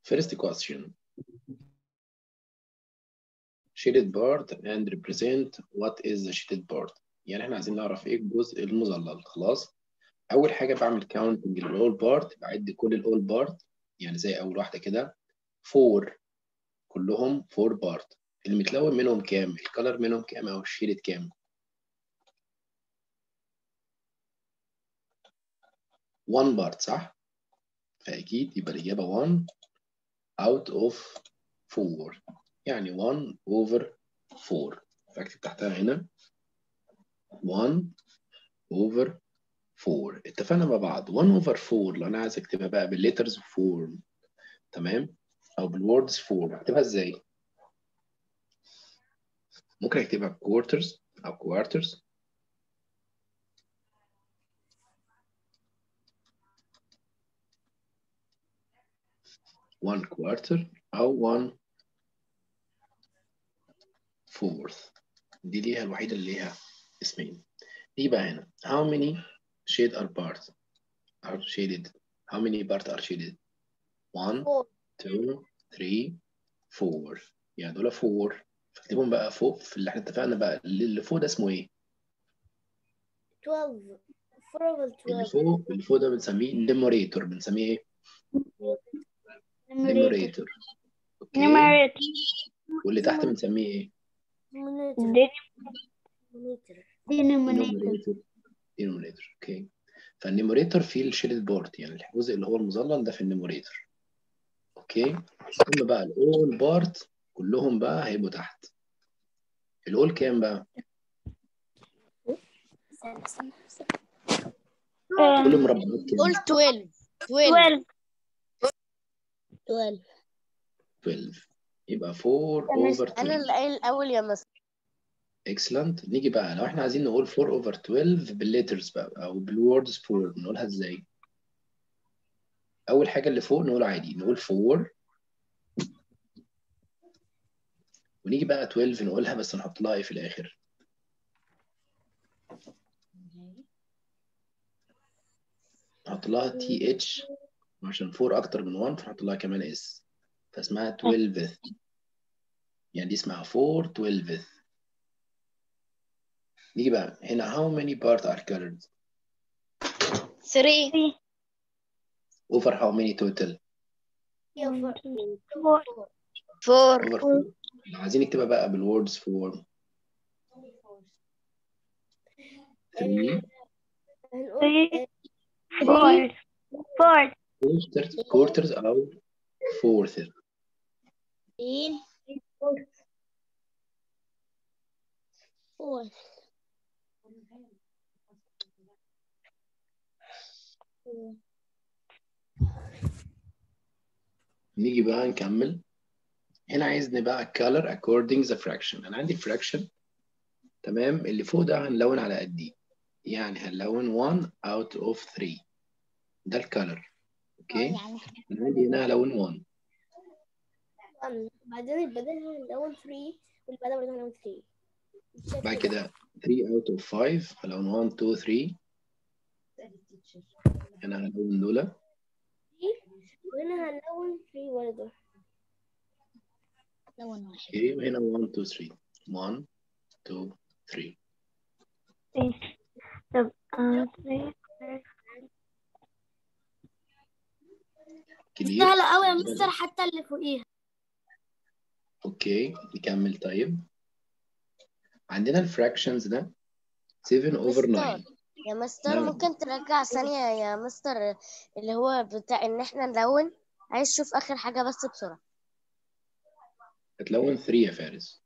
First question. Shaded part and represent what is the shaded part. يعني احنا عايزين نعرف ايه الجزء المظلل. خلاص. اول حاجه بعمل كاونتنج للاول بارت، بعد كل الاول بارت، يعني زي اول واحده كده 4، كلهم 4 بارت. اللي متلون منهم كام؟ الكلر منهم كام او الشيدد كام؟ 1 بارت صح؟ فاكيد يبقى الاجابه 1 out of 4، يعني 1 over 4. فاكتب تحتها هنا 1 over 4. اتفقنا مع بعض 1 over 4 لو انا عايز اكتبها بقى بالليترز فورم، تمام، او بالوردز فورم، اكتبها ازاي؟ ممكن اكتبها كوارترز او كوارترز، one quarter او 1 fourth. دي ليها الوحيده اللي ليها اسمين. دي بقى هنا how many shade are parts are shaded. how many parts are shaded؟ 1 2 3 4. يعني دول 4، فاكتبهم بقى فوق في اللي احنا اتفقنا بقى. اللي فوق ده اسمه ايه؟ 12 4 over 12 اللي فوق ده بنسميه نيموريتور. بنسميه ايه؟ نيموريتور. اوكي. واللي تحت بنسميه ايه؟ دينومينيتور. دينومينيتور. اوكي. فالنيموريتور فيه الشيدد بارت، يعني الجزء اللي هو المظلل ده في النيموريتور. اوكي. ثم بقى الاول بارت كلهم بقى هيبقوا تحت. الاول كام بقى؟ كل مربعات كام؟ قول 12 12 12. يبقى 4 over 12. انا اللي قايل الاول يا مستر. اكسلنت. نيجي بقى لو احنا عايزين نقول 4 over 12 بالليترز بقى او بالوردز فور، نقولها ازاي؟ اول حاجه اللي فوق نقول عادي، نقول 4، ونيجي بقى 12 نقولها بس نحط لها ايه في الاخر؟ نحط لها تي اتش عشان 4 اكتر من 1، فنحط لها كمان اس، فاسمها 12. يعني دي اسمها 4 12. نيجي بقى هنا how many parts are colored؟ 3 over how many total؟ 4 over 4. لو عايزين نكتبها بقى بالوردز فورم 3 quarters او fourth. نيجي بقى نكمل. هنا عايزني بقى color according the fraction. انا عندي fraction، تمام، اللي فوق ده هنلون على قد ايه، يعني هنلون 1 out of 3. ده الكالر. اوكي. انا عندي هنا هلون 1، بعدين البدل هنلون 3 والبدل برضه هنلون 3. بعد كده 3 out of 5 هلون 1 2 3. هنا هلون دول، وهنا هنلون 3 برضه. اوكي، وهنا 1 2 3 1 2 3. طب كلير. سهلة قوي يا مستر حتى اللي فوقيها. اوكي نكمل. طيب عندنا الفراكشنز ده 7 over 9. يا مستر نعم. ممكن ترجع ثانية يا مستر اللي هو بتاع ان احنا نلون. عايز اشوف اخر حاجة بس بسرعة. هتلون 3 يا فارس.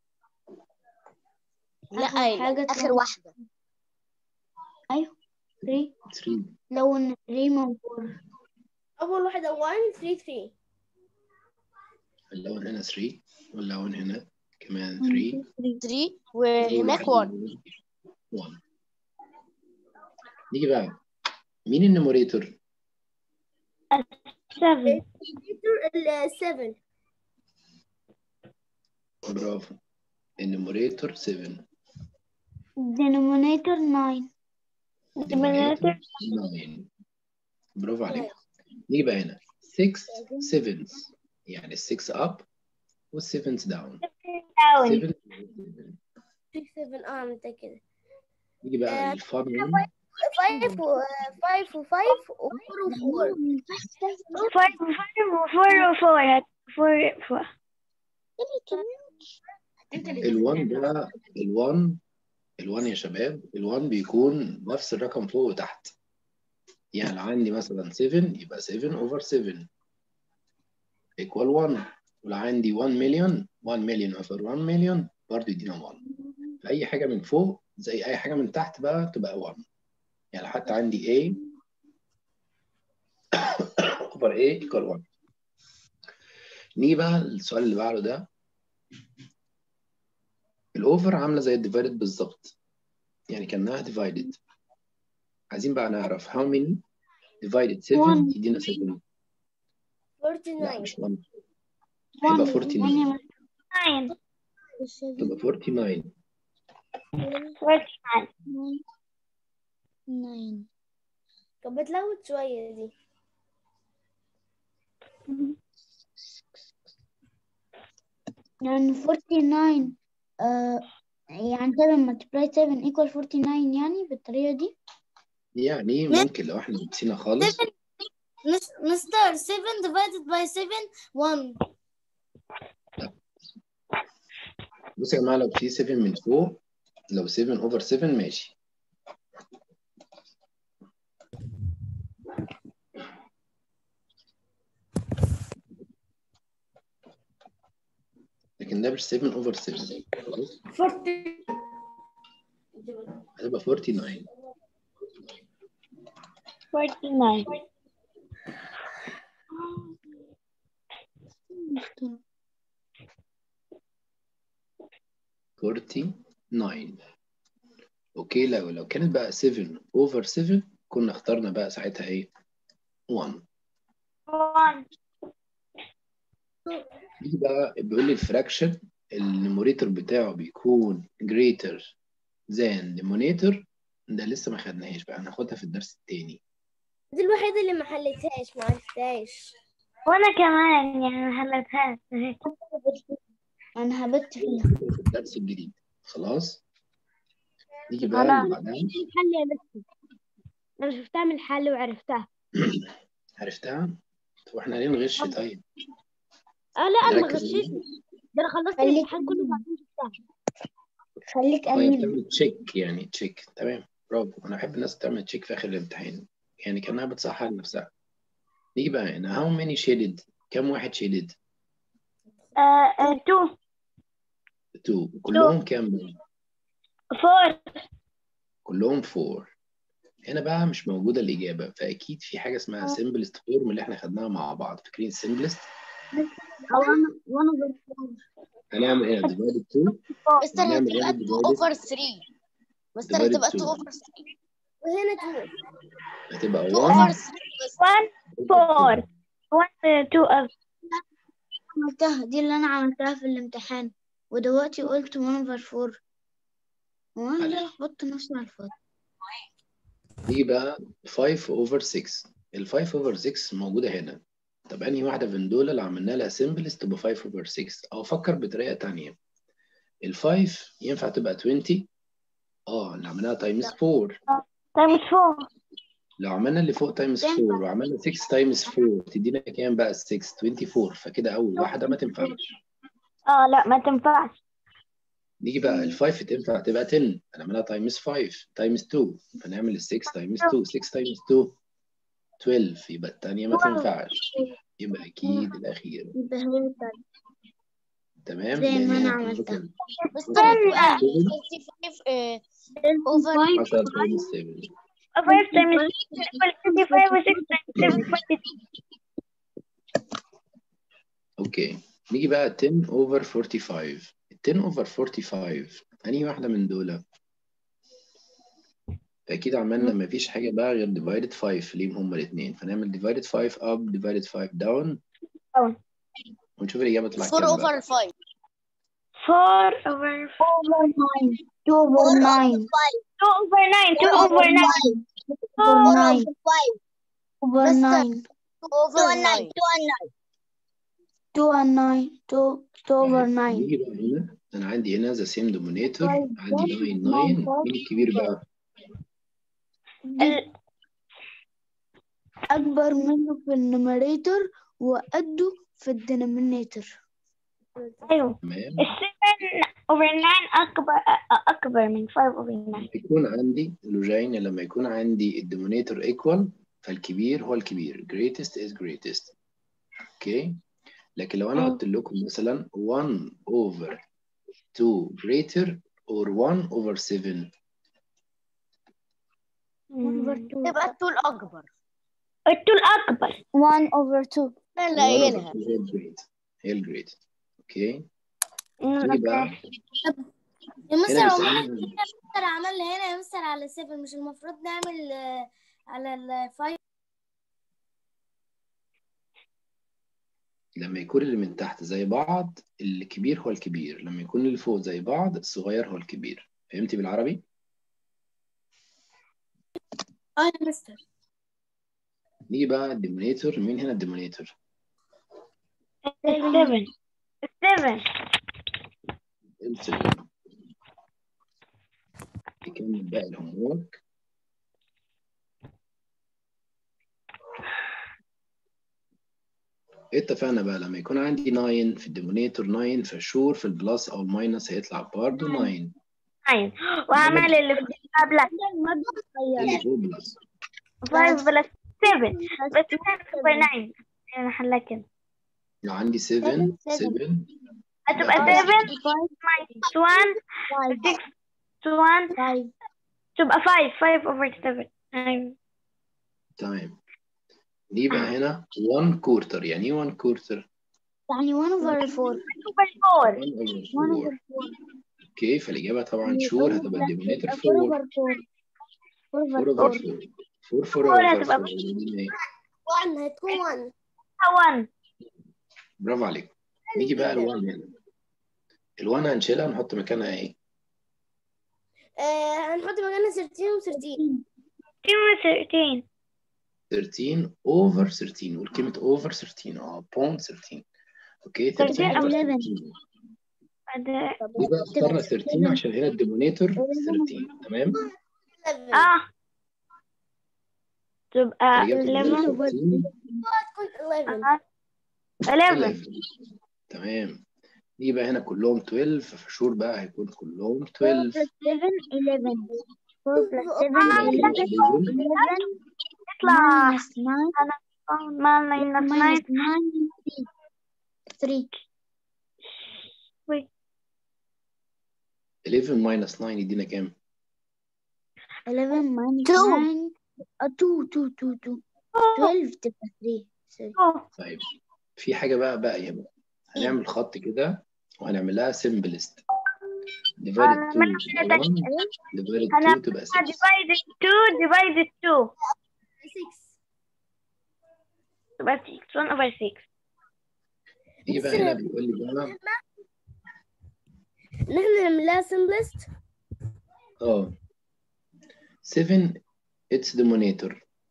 لا اخر واحدة. ايوه 3. لون 3 من 4. اول واحدة 1 3 3. اللون هنا 3 واللون هنا كمان 3 3 وهناك 1. 1. نيجي بقى مين النوميريتور؟ 7. 7. برافو. النوميريتور 7. denominator 9. denominator 9. برافو عليك. نيجي بقى هنا 6 7. يعني ال 6 up وال 7 down. down. 7 7 عملت كده. يجي بقى الفان 5 و 5 و 4 و 4. 4 ال1 ده ال1 يا شباب، ال1 بيكون نفس الرقم فوق وتحت. يعني عندي مثلا 7 يبقى 7 over 7 equal 1. ولو عندي 1 مليون 1 مليون over 1 مليون برضه يدينا 1. فأي حاجة من فوق زي أي حاجة من تحت بقى تبقى 1. يعني حتى عندي A over A equal 1. نيجي بقى السؤال اللي بعده ده. الأوفر عاملة زي الديفايدد بالظبط، يعني كأنها divided. عايزين بقى نعرف how many divided 7 يدينا 7. لا 49. مش 1، هيبقى 49. 9 تبقى 49. 9 كانت بتلوت شوية دي. يعني 49 يعني 7 multiply 7 equal 49 يعني بالطريقة دي. يعني ممكن لو احنا نسينا خالص. مستر 7 divided by 7 1. بصوا يا جماعة، لو في 7 من فوق، لو 7 over 7 ماشي. لكن ده مش 7 over 7. خلاص 40. هتبقى 49. 49. اوكي، لو كانت بقى 7 over 7 كنا اخترنا بقى ساعتها ايه؟ 1. يجي بقى بيقول لي الفراكشن النيموريتور بتاعه بيكون greater than denominator. ده لسه ما خدناهاش بقى، هناخدها في الدرس التاني. دي الوحيدة اللي ما حلتهاش، ما عرفتهاش. وانا كمان يعني ما حلتهاش. انا هبت فيها في الدرس الجديد. خلاص نيجي بقى اللي بعدها. الحل يا مستر، انا شفتها من الحل وعرفتها. عرفتها؟ طب احنا ليه نغش طيب؟ لا انا ما نركز غشيتش، ده انا خلصت خليك الامتحان كله وبعدين شفتها. خليك طيب أمين. تعمل تشيك، يعني تشيك. تمام، برافو. انا بحب الناس تعمل تشيك في اخر الامتحان، يعني كانها بتصحح لنفسها. نيجي بقى هنا how many shaded؟ كم واحد shaded؟ 2 2. كلهم كام بقى؟ 4 كلهم 4. هنا بقى مش موجودة الإجابة، فأكيد في حاجة اسمها simplest form اللي احنا خدناها مع بعض. فاكرين simplest؟ هنعمل ايه؟ divided 2. مستر هنعمل هتبقى ايه 2 divided؟ over 3. مستر divided هتبقى 2 2 over 3 وهنا 2. هتبقى 2 1 over 3 بس. 1 2 عملتها دي اللي انا عملتها في الامتحان، ودلوقتي قلت 1 over 4 وانا لخبطت نفسي على الفاضي. دي بقى 5 over 6. ال 5 over 6 موجودة هنا. طب أنهي واحدة من دول اللي عملنا لها simplest تبقى 5 over 6؟ أو أفكر بطريقة تانية. ال 5 ينفع تبقى 20؟ اللي عملناها تايمز 4. times 4 لو عملنا اللي فوق تايمز 4 وعملنا 6 تايمز 4 تدينا كام بقى؟ 6 24. فكده أول واحدة ما تنفعش. لا ما تنفعش. نيجي بقى ال 5 تنفع تبقى 10. هنعملها تايمز 5 تايمز 2. فنعمل ال 6 تايمز 2. 6 تايمز 2 12. يبقى الثانية ما تنفعش، يبقى أكيد الأخيرة. يبقى هي التانية تمام، زي لأن ما هي انا عملتها. مستر هتبقى 25 over 10 تايمز 7. 5 times 6 equals 25 و 6 times 7 42. أوكي، نيجي بقى 10 over 45. 10 over 45 أنهي واحدة من دول؟ أكيد عملنا مفيش حاجة بقى غير divided 5 ليهم هما الاتنين. فنعمل divided 5 up divided 5 down ونشوف الإجابة تطلع 4 كام بقى. over 5. 4 over 9 2 over 9 2 over 9 2 over 9 over 9 over 9 over 9. 2 and 9 2 over 9 نيجي بقى هنا، انا عندي هنا ذا سيم دومينيتور، عندي 9 مين الكبير بقى؟ أكبر منه في النوميريتور وقده في الدينومينيتور. أيوه تمام. 7 over 9 أكبر من 5 over 9. يكون عندي لوجين، لما يكون عندي الدومينيتور ايكوال فالكبير هو الكبير، greatest is greatest. اوكي. لكن لو انا قلت لكم مثلا 1 over 2 greater or 1 over 7 تبقى الطول أكبر. الطول أكبر. 1 over 2 أنا اللي 1 over قايلها. 2 هي الجريت، هي الجريت. اوكي. نيجي بقى يا مستر هنا هو بيسألني مستر عمل هنا يا مستر على 7، مش المفروض نعمل على ال 5؟ لما يكون اللي من تحت زي بعض الكبير هو الكبير، لما يكون اللي فوق زي بعض الصغير هو الكبير. فهمتي بالعربي؟ يا مستر. نيجي بقى الديمونيتور، مين هنا الديمونيتور؟ 7 ال7. نكمل باقي الهوم وورك. اتفقنا بقى لما يكون عندي 9 في الديمونيتور 9 فشور في البلس او الماينس هيطلع برضه 9. وأعمل اللي في قبلك اللي فوق بلس 5 بلس 7 بس 10 over 9 أنا حلها كده. لو عندي 7 هتبقى 7 minus 1 6 1 تبقى 5 over 7. أيوه تمام. دي بقى هنا 1 كورتر. يعني ايه 1 كورتر؟ يعني 1 over 4 over 1 over 4. اوكي، فالاجابه طبعا شور هتبقى الديمونيتور 4. 4 over 4 over 4. 4 over 4 1 هتكون 1. 1. برافو عليك. نيجي بقى ال1 هنا. ال1 هنشيلها ونحط مكانها ايه؟ هنحط مكانها 13 و 13. 13 13 over 13. والكلمة over 13 بوينت 13. اوكي 13 over 13. دي بقى اخترنا 13 عشان هنا الديمونيتور 13. تمام؟ تبقى 11 11. تمام. دي بقى هنا كلهم 12 فشور بقى هيكون كلهم 12. 7 11 4 plus 7 11 يطلع minus 9 minus 9 3 11 minus 9 يدينا كام؟ 11 minus 9 2 12 تبقى 3. طيب في حاجة بقى باقية بقى. هنعمل خط كده وهنعمل لها simplest. divided 2 تبقى 1 divided 2 تبقى 6. divided 2 تبقى 6 1 over 6. دي بقى هنا بيقول لي بقى نحن نعملها simplest. 7 its denominator.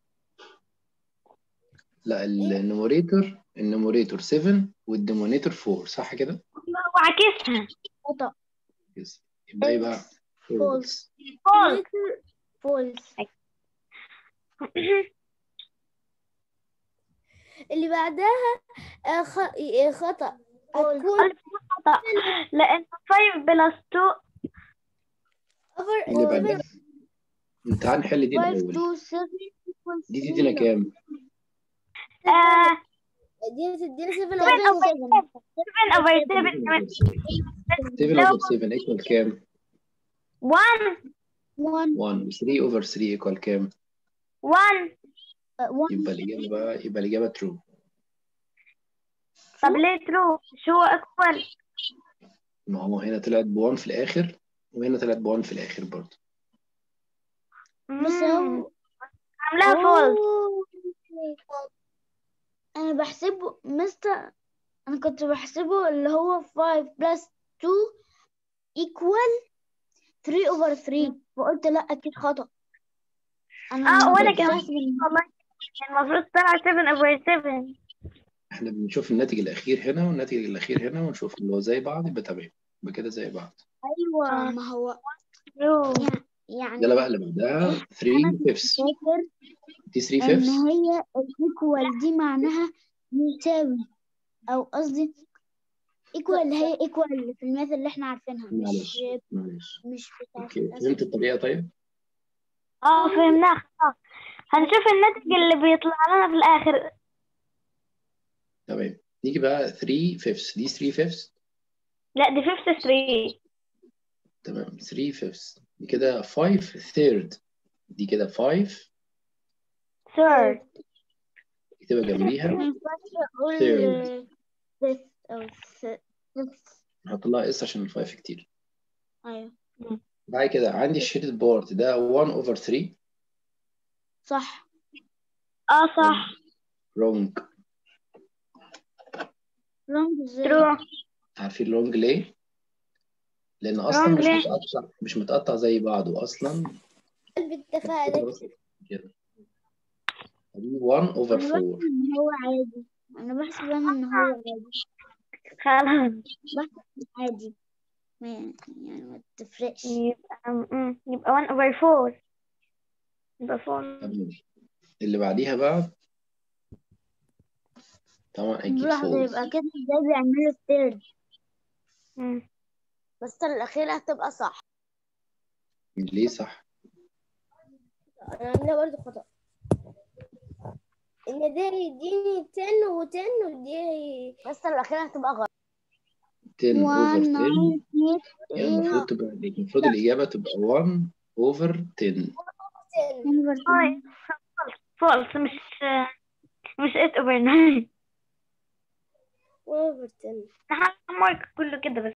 لا النوميريتور 7 والديمونيتور 4 صح كده؟ وعكسها. خطأ. يبقى ايه بقى؟ false. اللي بعدها خطأ. هتكون خطأ لأن 5 plus 2 اللي بعدها تعال نحل دي الأول. دي تدينا كام؟ دي 7 over 7 7 over 7 equal كام؟ 1 1. 3 over 3 equal كام؟ 1. يبقى الإجابة true. طب ليه true؟ شو equal؟ ما هو هنا طلعت ب1 في الآخر وهنا طلعت ب1 في الآخر برضه. عاملاها false. أنا بحسبه أنا كنت بحسبه اللي هو 5 plus 2 equal 3 over 3 وقلت لا أكيد خطأ. وأنا كمان والله المفروض طلع 7 over 7. احنا بنشوف الناتج الأخير هنا والناتج الأخير هنا ونشوف اللي هو زي بعض يبقى تمام، يبقى كده زي بعض. أيوة ما هو يعني يلا بقى اللي بعدها 3 أنا كنت fifths. فاكر دي 3 إن fifths. هي الإيكوال دي معناها يساوي، أو قصدي إيكوال هي إيكوال في المثل اللي إحنا عارفينها، معلش معلش. مش بتاعت اوكي الأسد. فهمت الطريقة طيب؟ فهمناها خلاص. هنشوف الناتج اللي بيطلع لنا في الآخر. تمام. نيجي بقى 3 fifths. دي 3 fifths. لا دي 53. تمام 3 fifths. دي كده 5 third. دي كده 5 third. اكتبها جنبيها ما ينفعش أقول third. fifth أو fifth. نحط لها اس عشان الفايف كتير. أيوة بعد كده عندي الشيدد بورد ده 1 over 3. صح. صح. wrong. wrong ازاي؟ true. عارفين wrong ليه؟ لأن أصلا wrong ليه؟ مش متقطع زي بعضه أصلا. بالتفاعل كده. دي 1 over أنا 4. بحسب إن هو عادي، أنا بحسب إن هو عادي، خلاص بحسب عادي، يعني ما تفرقش. يبقى 1 over 4. يبقى 4. تمام. اللي بعديها بقى طبعا أكيد لحظة، false. يبقى كده ازاي بيعملوا الثيرد؟ بس الأخيرة هتبقى صح. ليه صح؟ أنا عاملة برضه خطأ، إن ده يديني 10 و10 ودي بس الأخيرة هتبقى غلط. 10 over 10 1 يعني المفروض الإجابة تبقى 1 over 10. false. مش 8 over 9. over 10. نحن مارك كله كده بس.